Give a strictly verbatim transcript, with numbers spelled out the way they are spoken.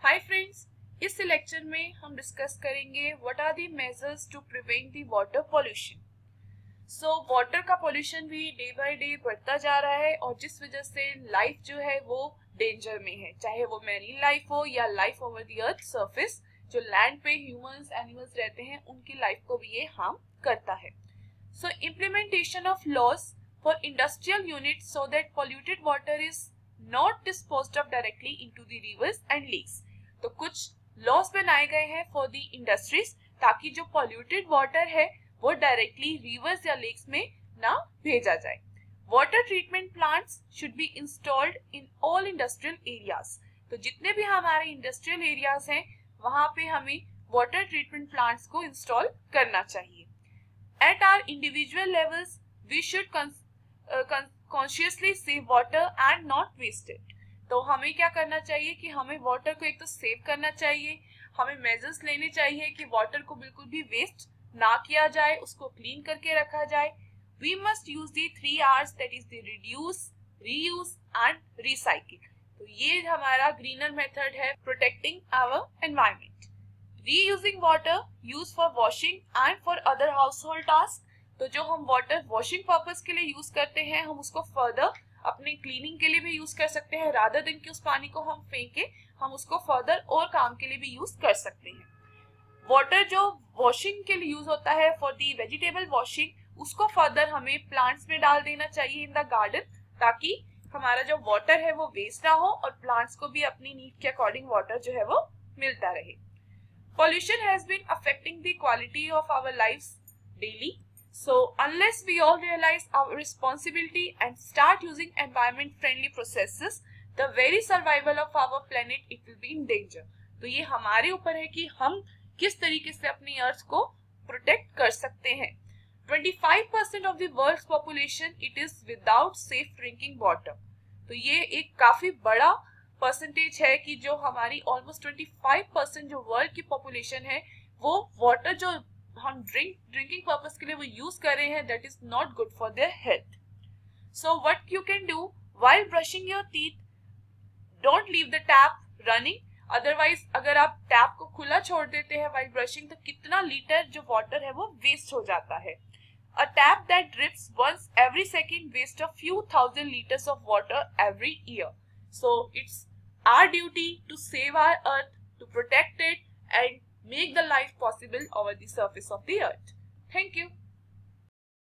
Hi friends, इस lecture में हम डिस्कस करेंगे what are the measures to prevent the water pollution. So water का पोल्यूशन भी डे बाय डे बढ़ता जा रहा है और जिस वजह से लाइफ जो है वो डेंजर में है, चाहे वो मैरीन लाइफ हो या life over the earth surface. जो लैंड पे ह्यूमंस एनिमल्स रहते हैं उनकी लाइफ को भी ये हार्म करता है। So implementation of laws for industrial units so that polluted water is not disposed of directly into the rivers and lakes. तो कुछ लॉस बनाए गए हैं फॉर दी इंडस्ट्रीज ताकि जो पॉल्यूटेड वाटर है वो डायरेक्टली रिवर्स या लेक्स में ना भेजा जाए। Water treatment plants should be installed in all industrial areas. तो जितने भी हमारे इंडस्ट्रियल एरियाज हैं वहां पे हमें वाटर ट्रीटमेंट प्लांट्स को इंस्टॉल करना चाहिए। At our individual levels we should consciously save water and not waste it. तो हमें क्या करना चाहिए कि हमें वाटर को एक तो सेव करना चाहिए, हमें मेजर्स लेने चाहिए कि वाटर को बिल्कुल भी वेस्ट ना किया जाए, उसको क्लीन करके रखा जाए। We must use the three Rs, that is the reduce, reuse and recycle. तो ये हमारा ग्रीनर मेथड है protecting our environment. Reusing water use for washing and for other household task. तो जो हम वाटर वॉशिंग पर्पज के लिए use करते हैं हम उसको फर्दर अपने क्लीनिंग के लिए भी यूज कर सकते हैं। रादर देन कि उस पानी को हम फेंके, हम उसको फर्दर और काम के लिए भी यूज कर सकते हैं। वाटर जो वॉशिंग के लिए यूज होता है फॉर दी वेजिटेबल वॉशिंग, उसको फर्दर हमें प्लांट्स में डाल देना चाहिए इन द गार्डन, ताकि हमारा जो वाटर है वो वेस्ट ना हो और प्लांट्स को भी अपनी नीड के अकॉर्डिंग वाटर जो है वो मिलता रहे। Pollution has been affecting the quality of our lives daily. So unless we all realize our responsibility and start using environment friendly processes, the very survival of our planet it will be in danger. तो ये हमारे ऊपर है कि हम किस तरीके से अपनी अर्थ को प्रोटेक्ट कर सकते हैं। twenty-five percent of the world's population it is without safe drinking water. तो ये एक काफी बड़ा परसेंटेज है कि जो हमारी ऑलमोस्ट twenty-five percent जो वर्ल्ड की पॉपुलेशन है वो वाटर जो हम ड्रिंक ड्रिंकिंग पर्पस के लिए वो यूज कर रहे हैं, that is not good for their health. So what you can do while brushing your teeth, don't leave the tap running. Otherwise अगर आप टैप को खुला छोड़ देते हैं व्हाइल ब्रशिंग तो कितना लीटर जो वाटर है वो वेस्ट हो जाता है। A tap that drips once every second waste a few thousand litres of water every year. So it's our duty to save our earth, to protect it and make the life possible over the surface of the earth. Thank you.